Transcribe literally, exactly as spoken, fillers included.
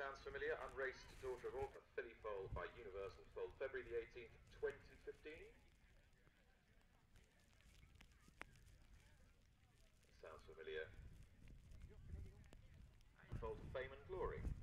sounds familiar. Unraced Daughter of Autumn, filly foal by Universal Foal, February the eighteenth, twenty fifteen. Sounds familiar. Foal to Fame and Glory.